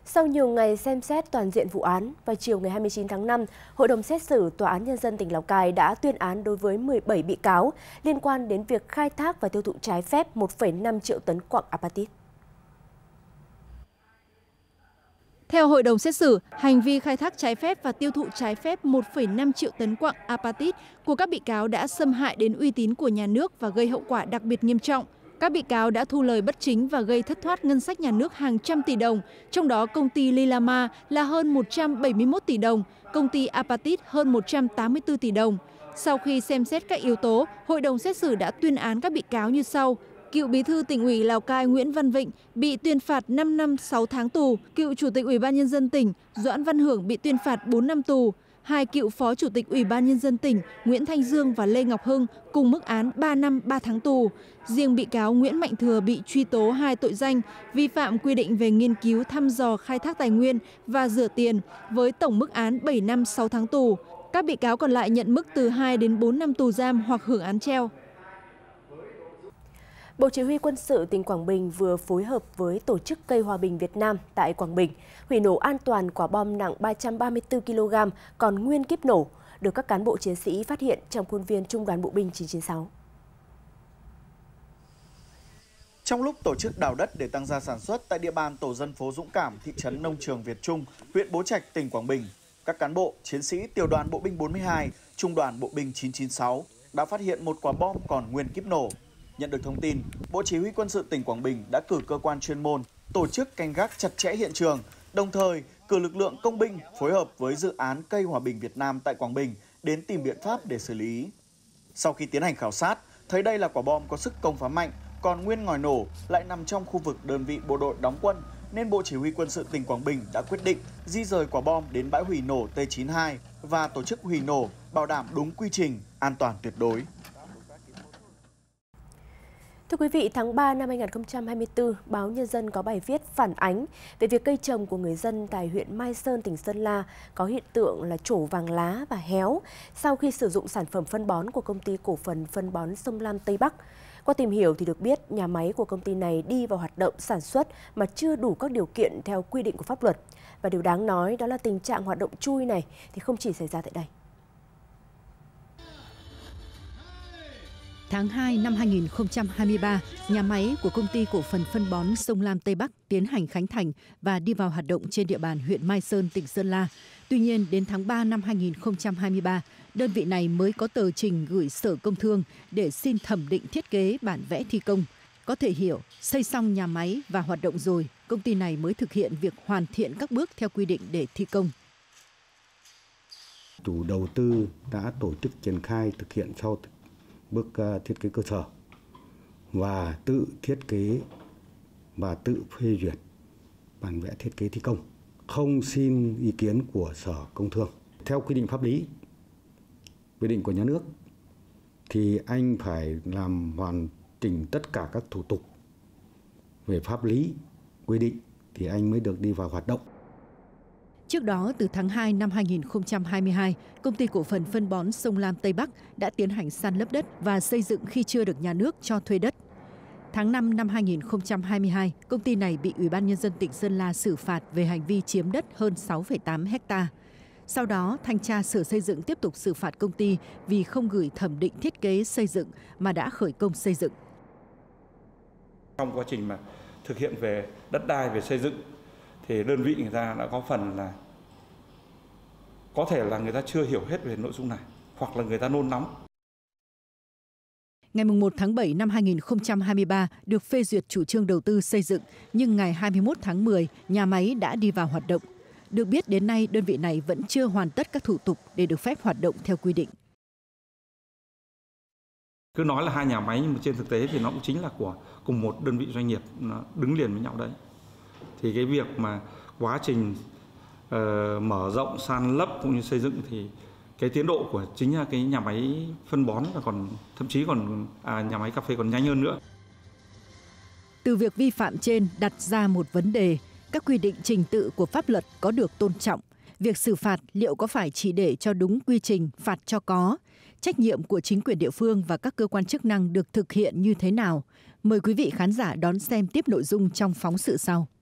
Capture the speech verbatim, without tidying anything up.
Sau nhiều ngày xem xét toàn diện vụ án, vào chiều ngày hai mươi chín tháng năm, Hội đồng xét xử Tòa án Nhân dân tỉnh Lào Cai đã tuyên án đối với mười bảy bị cáo liên quan đến việc khai thác và tiêu thụ trái phép một phẩy năm triệu tấn quặng apatit. Theo Hội đồng xét xử, hành vi khai thác trái phép và tiêu thụ trái phép một phẩy năm triệu tấn quặng apatit của các bị cáo đã xâm hại đến uy tín của nhà nước và gây hậu quả đặc biệt nghiêm trọng. Các bị cáo đã thu lời bất chính và gây thất thoát ngân sách nhà nước hàng trăm tỷ đồng, trong đó công ty Lilama là hơn một trăm bảy mươi mốt tỷ đồng, công ty Apatit hơn một trăm tám mươi tư tỷ đồng. Sau khi xem xét các yếu tố, Hội đồng xét xử đã tuyên án các bị cáo như sau. Cựu Bí thư Tỉnh ủy Lào Cai Nguyễn Văn Vịnh bị tuyên phạt năm năm sáu tháng tù, cựu Chủ tịch Ủy ban Nhân dân tỉnh Doãn Văn Hưởng bị tuyên phạt bốn năm tù. Hai cựu Phó Chủ tịch Ủy ban Nhân dân tỉnh Nguyễn Thanh Dương và Lê Ngọc Hưng cùng mức án ba năm ba tháng tù. Riêng bị cáo Nguyễn Mạnh Thừa bị truy tố hai tội danh vi phạm quy định về nghiên cứu thăm dò khai thác tài nguyên và rửa tiền với tổng mức án bảy năm sáu tháng tù. Các bị cáo còn lại nhận mức từ hai đến bốn năm tù giam hoặc hưởng án treo. Bộ Chỉ huy Quân sự tỉnh Quảng Bình vừa phối hợp với Tổ chức Cây Hòa bình Việt Nam tại Quảng Bình hủy nổ an toàn quả bom nặng ba trăm ba mươi tư ki lô gam còn nguyên kíp nổ, được các cán bộ chiến sĩ phát hiện trong khuôn viên Trung đoàn Bộ binh chín chín sáu. Trong lúc tổ chức đào đất để tăng gia sản xuất tại địa bàn tổ dân phố Dũng Cảm, thị trấn Nông Trường Việt Trung, huyện Bố Trạch, tỉnh Quảng Bình, các cán bộ, chiến sĩ tiểu đoàn Bộ binh bốn mươi hai, Trung đoàn Bộ binh chín chín sáu đã phát hiện một quả bom còn nguyên kíp nổ. Nhận được thông tin, Bộ Chỉ huy Quân sự tỉnh Quảng Bình đã cử cơ quan chuyên môn tổ chức canh gác chặt chẽ hiện trường, đồng thời cử lực lượng công binh phối hợp với dự án Cây Hòa bình Việt Nam tại Quảng Bình đến tìm biện pháp để xử lý. Sau khi tiến hành khảo sát, thấy đây là quả bom có sức công phá mạnh, còn nguyên ngòi nổ lại nằm trong khu vực đơn vị bộ đội đóng quân, nên Bộ Chỉ huy Quân sự tỉnh Quảng Bình đã quyết định di rời quả bom đến bãi hủy nổ T chín hai và tổ chức hủy nổ bảo đảm đúng quy trình, an toàn tuyệt đối. Thưa quý vị, tháng ba năm hai nghìn không trăm hai mươi tư, báo Nhân dân có bài viết phản ánh về việc cây trồng của người dân tại huyện Mai Sơn, tỉnh Sơn La có hiện tượng là trổ vàng lá và héo sau khi sử dụng sản phẩm phân bón của công ty cổ phần phân bón Sông Lam Tây Bắc. Qua tìm hiểu thì được biết nhà máy của công ty này đi vào hoạt động sản xuất mà chưa đủ các điều kiện theo quy định của pháp luật. Và điều đáng nói đó là tình trạng hoạt động chui này thì không chỉ xảy ra tại đây. Tháng hai năm hai nghìn không trăm hai mươi ba, nhà máy của công ty cổ phần phân bón Sông Lam Tây Bắc tiến hành khánh thành và đi vào hoạt động trên địa bàn huyện Mai Sơn, tỉnh Sơn La. Tuy nhiên, đến tháng ba năm hai nghìn không trăm hai mươi ba, đơn vị này mới có tờ trình gửi Sở Công Thương để xin thẩm định thiết kế bản vẽ thi công. Có thể hiểu, xây xong nhà máy và hoạt động rồi, công ty này mới thực hiện việc hoàn thiện các bước theo quy định để thi công. Chủ đầu tư đã tổ chức triển khai thực hiện sau bước thiết kế cơ sở và tự thiết kế và tự phê duyệt bản vẽ thiết kế thi công, không xin ý kiến của Sở Công Thương. Theo quy định pháp lý, quy định của nhà nước thì anh phải làm hoàn chỉnh tất cả các thủ tục về pháp lý quy định thì anh mới được đi vào hoạt động. Trước đó, từ tháng hai năm hai nghìn không trăm hai mươi hai, công ty cổ phần phân bón Sông Lam Tây Bắc đã tiến hành san lấp đất và xây dựng khi chưa được nhà nước cho thuê đất. Tháng năm năm hai nghìn không trăm hai mươi hai, công ty này bị Ủy ban Nhân dân tỉnh Sơn La xử phạt về hành vi chiếm đất hơn sáu phẩy tám hectare. Sau đó, thanh tra Sở Xây dựng tiếp tục xử phạt công ty vì không gửi thẩm định thiết kế xây dựng mà đã khởi công xây dựng. Trong quá trình mà thực hiện về đất đai, về xây dựng, thì đơn vị người ta đã có phần là có thể là người ta chưa hiểu hết về nội dung này, hoặc là người ta nôn nóng. Ngày một tháng bảy năm hai nghìn không trăm hai mươi ba được phê duyệt chủ trương đầu tư xây dựng, nhưng ngày hai mươi mốt tháng mười, nhà máy đã đi vào hoạt động. Được biết đến nay đơn vị này vẫn chưa hoàn tất các thủ tục để được phép hoạt động theo quy định. Cứ nói là hai nhà máy nhưng mà trên thực tế thì nó cũng chính là của cùng một đơn vị doanh nghiệp, nó đứng liền với nhau đấy. Thì cái việc mà quá trình uh, mở rộng, san lấp cũng như xây dựng thì cái tiến độ của chính là cái nhà máy phân bón và còn thậm chí còn à, nhà máy cà phê còn nhanh hơn nữa. Từ việc vi phạm trên đặt ra một vấn đề, các quy định trình tự của pháp luật có được tôn trọng, việc xử phạt liệu có phải chỉ để cho đúng quy trình phạt cho có, trách nhiệm của chính quyền địa phương và các cơ quan chức năng được thực hiện như thế nào. Mời quý vị khán giả đón xem tiếp nội dung trong phóng sự sau.